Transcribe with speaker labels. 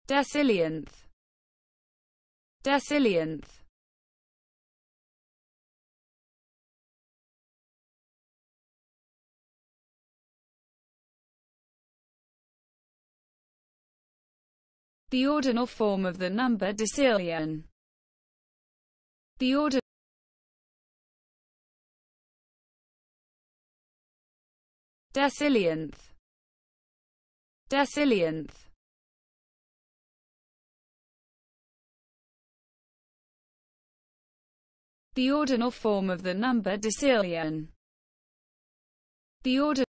Speaker 1: decillionth, decillionth. The ordinal form of the number decillion. The ordinal decillionth, decillionth. The ordinal form of the number decillion. The ordinal